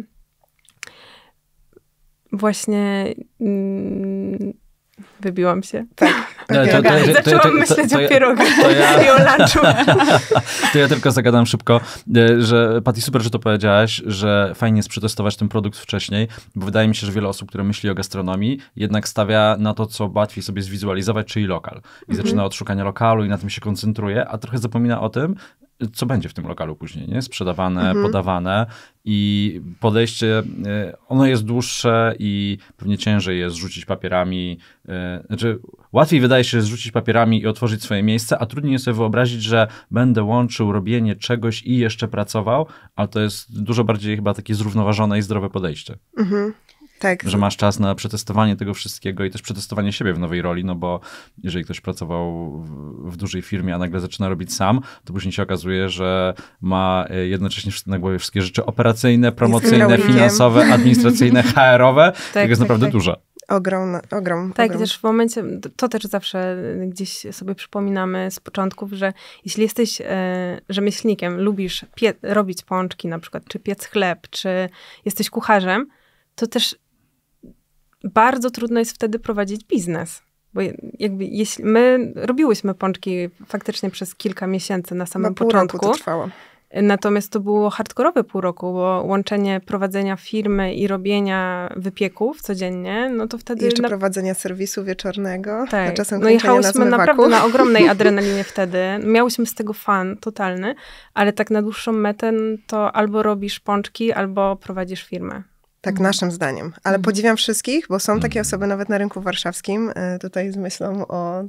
właśnie... Y, Wybiłam się. Tak. Okay. To, to, to, Zaczęłam to, to, myśleć to, to, o pierogach ja, i o lunchu. To ja tylko zagadam szybko, że Patty, super, że to powiedziałaś, że fajnie jest przetestować ten produkt wcześniej, bo wydaje mi się, że wiele osób, które myśli o gastronomii, jednak stawia na to, co łatwiej sobie zwizualizować, czyli lokal. I mhm. zaczyna od szukania lokalu i na tym się koncentruje, a trochę zapomina o tym, co będzie w tym lokalu później, nie? Sprzedawane, mhm. podawane i podejście, ono jest dłuższe i pewnie ciężej jest rzucić papierami, znaczy łatwiej wydaje się zrzucić papierami i otworzyć swoje miejsce, a trudniej jest sobie wyobrazić, że będę łączył robienie czegoś i jeszcze pracował, ale to jest dużo bardziej chyba takie zrównoważone i zdrowe podejście. Mhm. Tak. Że masz czas na przetestowanie tego wszystkiego i też przetestowanie siebie w nowej roli, no bo jeżeli ktoś pracował w, w dużej firmie, a nagle zaczyna robić sam, to później się okazuje, że ma jednocześnie na głowie wszystkie rzeczy operacyjne, promocyjne, finansowe, administracyjne, H R-owe. Tak, tego jest tak, naprawdę tak. dużo. Ogrom, ogrom. Tak, ogrom. też w momencie, to też zawsze gdzieś sobie przypominamy z początków, że jeśli jesteś e, rzemieślnikiem, lubisz pie- robić pączki na przykład, czy piec chleb, czy jesteś kucharzem, to też bardzo trudno jest wtedy prowadzić biznes. Bo jakby jeśli my robiłyśmy pączki faktycznie przez kilka miesięcy na samym no, pół początku. Roku to trwało. Natomiast to było hardkorowe pół roku, bo łączenie prowadzenia firmy i robienia wypieków codziennie, no to wtedy... I jeszcze na... prowadzenia serwisu wieczornego, tak. a czasem no jechałyśmy na naprawdę na ogromnej adrenalinie wtedy. Miałyśmy z tego fan totalny, ale tak na dłuższą metę to albo robisz pączki, albo prowadzisz firmę. Tak, mhm. naszym zdaniem. Ale mhm. podziwiam wszystkich, bo są takie osoby nawet na rynku warszawskim, tutaj z myślą o...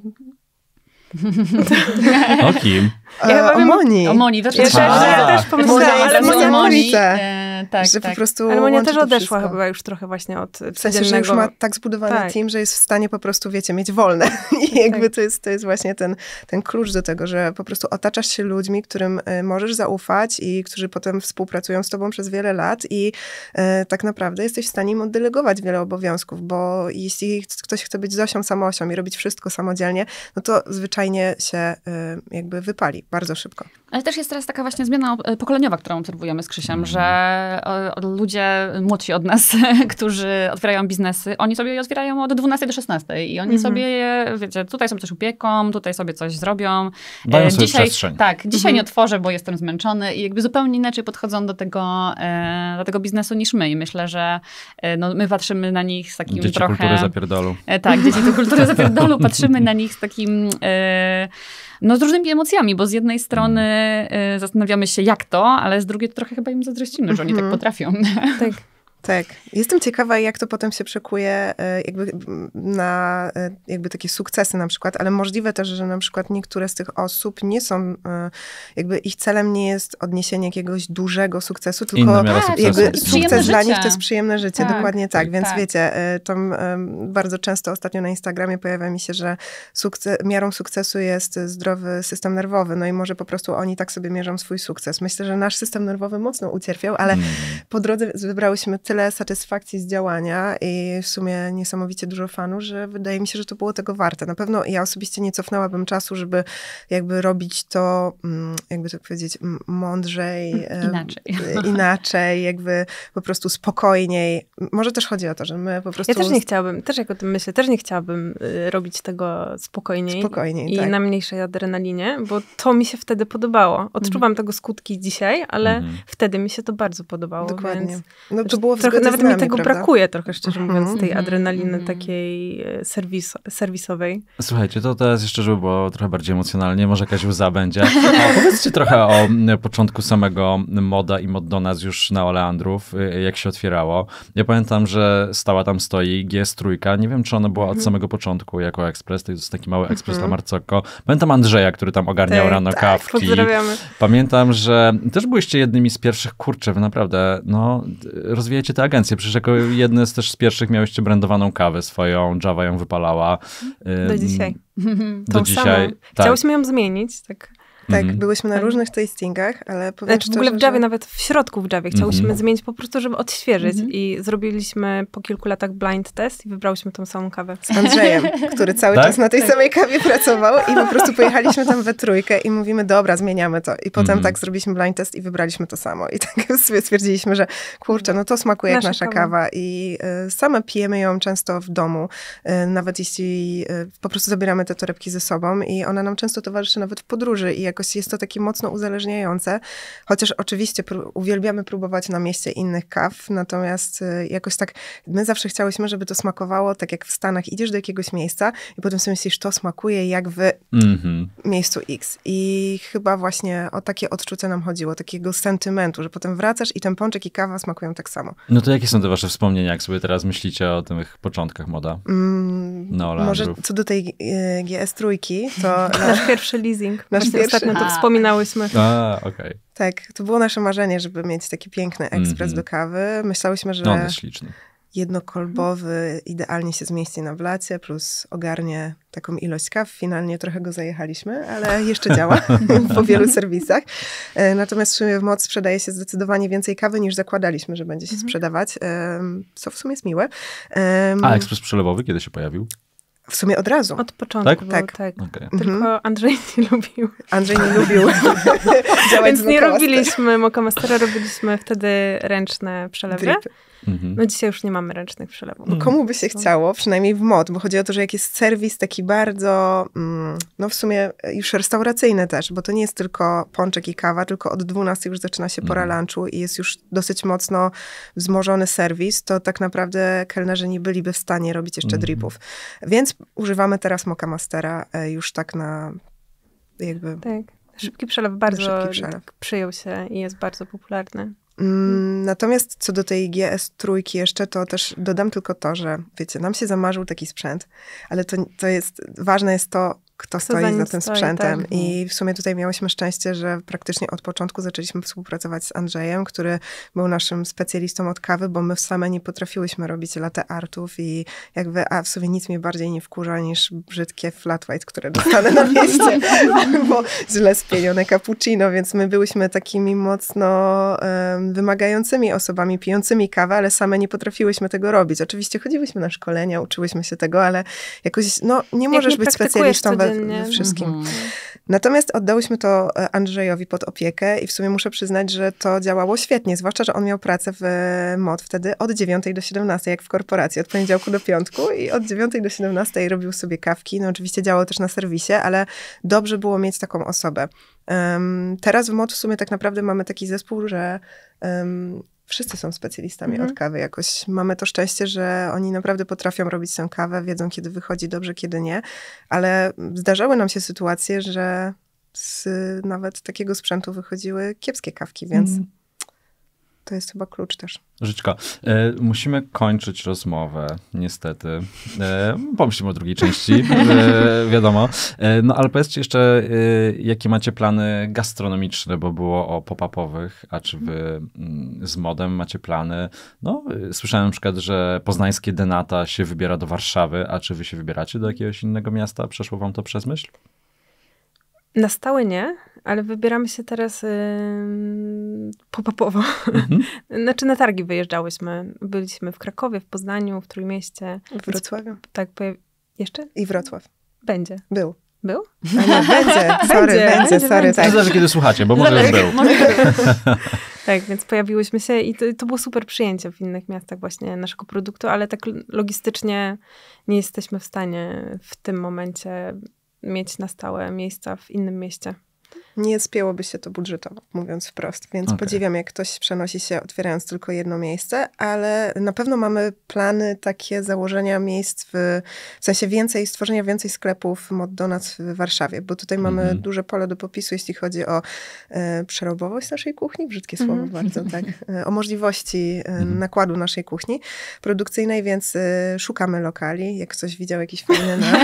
O kim? Ja o Moni. O Moni, też, ja też, ja też pomyślałam, ale Monia Moni, e, tak, że tak. po prostu ale Monia też odeszła chyba już trochę właśnie od w sensie, że już ma tak zbudowany tak. team, że jest w stanie po prostu, wiecie, mieć wolne. I jakby tak. to, jest, to jest właśnie ten, ten klucz do tego, że po prostu otaczasz się ludźmi, którym możesz zaufać i którzy potem współpracują z tobą przez wiele lat i e, tak naprawdę jesteś w stanie im oddelegować wiele obowiązków, bo jeśli ktoś chce być Zosią Samosią i robić wszystko samodzielnie, no to zwyczajnie się y, jakby wypali bardzo szybko. Ale też jest teraz taka właśnie zmiana pokoleniowa, którą obserwujemy z Krzysiem, mm. że o, o, ludzie młodsi od nas, którzy otwierają biznesy, oni sobie je otwierają od dwunastej do szesnastej i oni mm-hmm. sobie, wiecie, tutaj sobie coś upieką, tutaj sobie coś zrobią. Dają sobie dzisiaj, przestrzeń. Tak, dzisiaj mm-hmm. nie otworzę, bo jestem zmęczony i jakby zupełnie inaczej podchodzą do tego, e, do tego biznesu niż my. I myślę, że e, no, my patrzymy na nich z takim dzieci trochę... Dzieci kultury zapierdolu. E, tak, dzieci to kultury zapierdolu. Patrzymy na nich z takim... E, no z różnymi emocjami, bo z jednej strony y, zastanawiamy się jak to, ale z drugiej to trochę chyba im zazdrościmy, że oni tak potrafią. Tak. Tak. Jestem ciekawa, jak to potem się przekuje jakby na jakby takie sukcesy na przykład, ale możliwe też, że na przykład niektóre z tych osób nie są, jakby ich celem nie jest odniesienie jakiegoś dużego sukcesu, tylko tak, jakby sukces dla życie. nich to jest przyjemne życie, tak, dokładnie tak. Więc tak. wiecie, tam bardzo często ostatnio na Instagramie pojawia mi się, że sukces, miarą sukcesu jest zdrowy system nerwowy, no i może po prostu oni tak sobie mierzą swój sukces. Myślę, że nasz system nerwowy mocno ucierpiał, ale mm. po drodze wybrałyśmy tyle satysfakcji z działania i w sumie niesamowicie dużo fanów, że wydaje mi się, że to było tego warte. Na pewno ja osobiście nie cofnęłabym czasu, żeby jakby robić to, jakby to powiedzieć, mądrzej, inaczej, inaczej jakby po prostu spokojniej. Może też chodzi o to, że my po prostu... Ja też nie chciałabym, też jak o tym myślę, też nie chciałabym robić tego spokojniej, spokojniej i tak. na mniejszej adrenalinie, bo to mi się wtedy podobało. Odczuwam mm. tego skutki dzisiaj, ale mm. wtedy mi się to bardzo podobało. Dokładnie. Więc no to było trochę nawet nami, mi tego prawda? brakuje trochę, szczerze mówiąc, mm-hmm. tej adrenaliny mm-hmm. takiej serwis, serwisowej. Słuchajcie, to teraz jeszcze, żeby było trochę bardziej emocjonalnie, może jakaś łza będzie. A powiedzcie trochę o początku samego Moda i Moddonas już na Oleandrów, jak się otwierało. Ja pamiętam, że stała tam stoi G S trzy, nie wiem, czy ona była od samego początku jako ekspres, to jest taki mały ekspres mm-hmm. dla Marcokko. Pamiętam Andrzeja, który tam ogarniał tak, rano tak, kawki. Pozdrawiamy. Pamiętam, że też byliście jednymi z pierwszych, kurczę, wy naprawdę, no, rozwijajcie tę agencję. Przecież jako jedne z też z pierwszych miałyście brandowaną kawę swoją, Java ją wypalała. Do dzisiaj. Do dzisiaj. Tak. Chciałyśmy ją zmienić, tak. Tak, mm-hmm. byłyśmy na różnych tastingach, ale powiem znaczy, szczerze, w ogóle w Javie, że... nawet w środku w Javie chciałyśmy mm-hmm. zmienić po prostu, żeby odświeżyć mm-hmm. i zrobiliśmy po kilku latach blind test i wybrałyśmy tą samą kawę. Z Andrzejem, który cały tak? czas na tej tak. samej kawie pracował i po prostu pojechaliśmy tam we trójkę i mówimy, dobra, zmieniamy to. I potem mm-hmm. tak zrobiliśmy blind test i wybraliśmy to samo. I tak sobie stwierdziliśmy, że kurczę, no to smakuje nasza jak nasza kawa, kawa. i y, same pijemy ją często w domu, y, nawet jeśli y, po prostu zabieramy te torebki ze sobą i ona nam często towarzyszy nawet w podróży i jakoś jest to taki mocno uzależniające, chociaż oczywiście pró- uwielbiamy próbować na mieście innych kaw, natomiast y, jakoś tak, my zawsze chciałyśmy, żeby to smakowało tak jak w Stanach, idziesz do jakiegoś miejsca i potem sobie myślisz, to smakuje jak w mm-hmm. miejscu X. I chyba właśnie o takie odczucie nam chodziło, takiego sentymentu, że potem wracasz i ten pączek i kawa smakują tak samo. No to jakie są te wasze wspomnienia, jak sobie teraz myślicie o tych początkach Moda? Mm, no, może co do tej y, G S trzy, to... Nasz pierwszy leasing. Nasz Właśnie pierwszy... ostatnio to wspominałyśmy. A, okej. Okay. Tak, to było nasze marzenie, żeby mieć taki piękny ekspres mm-hmm. do kawy. Myślałyśmy, że... No, on jest śliczny. jednokolbowy, idealnie się zmieści na blacie, plus ogarnie taką ilość kaw. Finalnie trochę go zajechaliśmy, ale jeszcze działa po wielu serwisach. Natomiast w sumie w Mod sprzedaje się zdecydowanie więcej kawy, niż zakładaliśmy, że będzie się mhm. sprzedawać, co w sumie jest miłe. A ekspres przelewowy kiedy się pojawił? W sumie od razu. Od początku tak? było, tak. tak. Okay. Tylko mhm. Andrzej nie lubił. Andrzej nie lubił działać Więc z nie robiliśmy Moccamastera, robiliśmy wtedy ręczne przelewy. Dripy. Mhm. No dzisiaj już nie mamy ręcznych przelewów. Bo komu by się chciało, przynajmniej w Mod, bo chodzi o to, że jak jest serwis taki bardzo, mm, no w sumie już restauracyjny też, bo to nie jest tylko pączek i kawa, tylko od dwunastej już zaczyna się pora mhm. lunchu i jest już dosyć mocno wzmożony serwis, to tak naprawdę kelnerzy nie byliby w stanie robić jeszcze mhm. dripów. Więc używamy teraz Moccamastera już tak na jakby... Tak. Szybki przelew bardzo szybki przelew. przyjął się i jest bardzo popularny. Mm, natomiast co do tej G S trzy jeszcze, to też dodam tylko to, że wiecie, nam się zamarzył taki sprzęt, ale to, to jest, ważne jest to, kto stoi za, za tym stoi, sprzętem. Tak. I w sumie tutaj miałyśmy szczęście, że praktycznie od początku zaczęliśmy współpracować z Andrzejem, który był naszym specjalistą od kawy, bo my same nie potrafiłyśmy robić latte artów i jakby, a w sumie nic mnie bardziej nie wkurza niż brzydkie flat white, które dostanę na mieście, bo źle spienione cappuccino, więc my byłyśmy takimi mocno um, wymagającymi osobami, pijącymi kawę, ale same nie potrafiłyśmy tego robić. Oczywiście chodziłyśmy na szkolenia, uczyłyśmy się tego, ale jakoś, no nie możesz być specjalistą we we wszystkim. Mm-hmm. Natomiast oddałyśmy to Andrzejowi pod opiekę i w sumie muszę przyznać, że to działało świetnie, zwłaszcza, że on miał pracę w Mod wtedy od dziewiątej do siedemnastej, jak w korporacji, od poniedziałku do piątku i od dziewiątej do siedemnastej robił sobie kawki. No oczywiście działało też na serwisie, ale dobrze było mieć taką osobę. Um, teraz w Mod w sumie tak naprawdę mamy taki zespół, że um, wszyscy są specjalistami mhm. od kawy jakoś. Mamy to szczęście, że oni naprawdę potrafią robić tę kawę, wiedzą kiedy wychodzi dobrze, kiedy nie, ale zdarzały nam się sytuacje, że z nawet takiego sprzętu wychodziły kiepskie kawki, więc mhm. to jest chyba klucz też. Żyćka, e, musimy kończyć rozmowę, niestety. E, pomyślimy o drugiej części, e, wiadomo. E, no ale powiedzcie jeszcze, e, jakie macie plany gastronomiczne, bo było o pop-upowych, a czy wy m, z Modem macie plany? No, e, słyszałem na przykład, że poznańskie Denata się wybiera do Warszawy, a czy wy się wybieracie do jakiegoś innego miasta? Przeszło wam to przez myśl? Na stałe nie, ale wybieramy się teraz yy, pop-upowo. Mm-hmm. Znaczy na targi wyjeżdżałyśmy. Byliśmy w Krakowie, w Poznaniu, w Trójmieście. W Wrocławiu. Tak, pojaw... jeszcze? I Wrocław. Będzie. Był. Był? A nie, będzie. Sorry, będzie, będzie, będzie sorry. Tak. To zależy, kiedy słuchacie, bo może już był. Tak, więc pojawiłyśmy się i to, to było super przyjęcie w innych miastach właśnie naszego produktu, ale tak logistycznie nie jesteśmy w stanie w tym momencie mieć na stałe miejsca w innym mieście. Nie spięłoby się to budżetowo, mówiąc wprost, więc okay. podziwiam, jak ktoś przenosi się, otwierając tylko jedno miejsce, ale na pewno mamy plany takie założenia miejsc, w, w sensie więcej, stworzenia więcej sklepów Mod Donuts w Warszawie, bo tutaj mamy mm-hmm. duże pole do popisu, jeśli chodzi o e, przerobowość naszej kuchni, brzydkie mm-hmm. słowo bardzo, tak, e, o możliwości e, mm-hmm. nakładu naszej kuchni produkcyjnej, więc e, szukamy lokali, jak ktoś widział jakiś fajny na,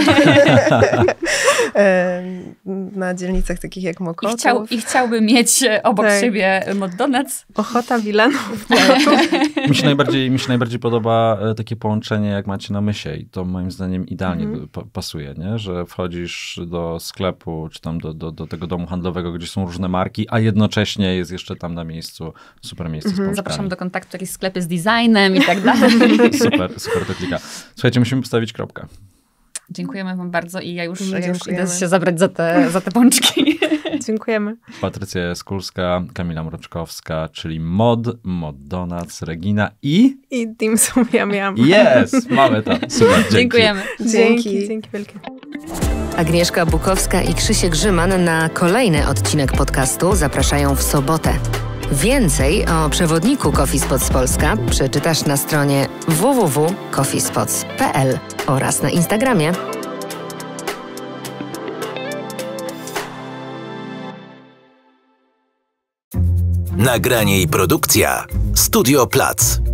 e, na dzielnicach takich jak Mokotów. I, chciał, I chciałby mieć obok tak. siebie Mod Donuts. Ochota, Wilanów. mi, się najbardziej, mi się najbardziej podoba takie połączenie, jak macie na Mysie i to moim zdaniem idealnie mm. pa- pasuje, nie? Że wchodzisz do sklepu, czy tam do, do, do tego domu handlowego, gdzie są różne marki, a jednocześnie jest jeszcze tam na miejscu super miejsce mm-hmm. z pączkami. Zapraszam do kontaktu, jakieś sklepy z designem i tak dalej. Super, super to klika. Słuchajcie, musimy postawić kropkę. Dziękujemy wam bardzo i ja już, ja już idę się zabrać za te, za te pączki. Dziękujemy. Patrycja Jaskulska, Kamila Mroczkowska, czyli Mod, Mod Donuts, Regina i... I Dim Sum Yum Yum. Jest! Mamy to. Super, dzięki. Dziękujemy. Dzięki. Dzięki wielkie. Agnieszka Bukowska i Krzysiek Grzyman na kolejny odcinek podcastu zapraszają w sobotę. Więcej o przewodniku Coffee Spots Polska przeczytasz na stronie w w w kropka coffee spots kropka p l oraz na Instagramie. Nagranie i produkcja Studio Plac.